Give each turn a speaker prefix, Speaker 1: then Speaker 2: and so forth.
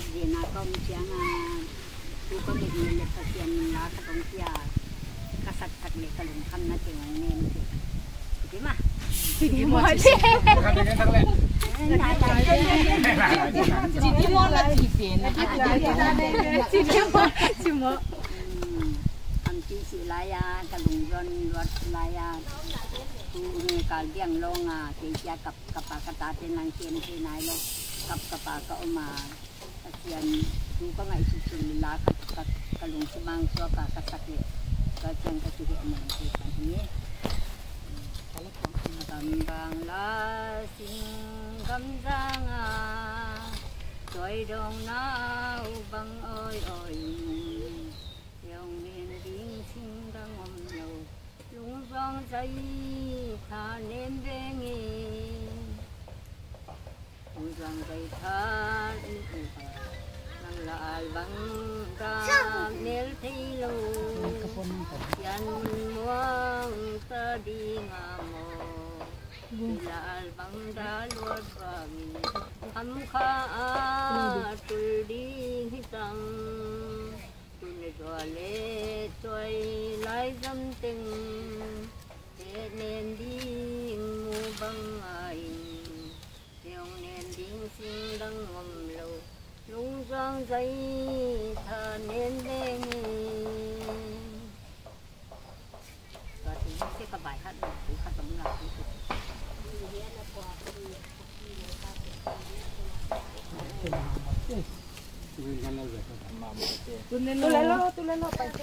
Speaker 1: dia nak kau siang tu kau ni dia lepas siang lah kau dia kasat kat ni kalau kan nak tengok ni tu mah jadi mau aja jadi mau lah tipin jadi mau anti silaya kalau ron luar silaya tu ni kalau yang longa dia kapal kata tenang tenang nai lo kapal kau mah kasihan tu kau ngai susu lila kalau semang suaka kasat ni kacang kasih ni Kambang lasing kamjanga Toy dong na ubang oi oi Yung min ding sing dang om no Lung rong say tha nem bengi Lung rong say tha Nang laal bang da nel thi lo Yan muang ta di ngamo Bilal bang dalwat bagi Amka tuldi hitang Tune tuale toy lai dam ting Nen ding mu bang aing Yung nen ding sing dang ngom lo Lung sang say tha nen bengi cái bài hát này cũng khá giống là tôi lấy lo bài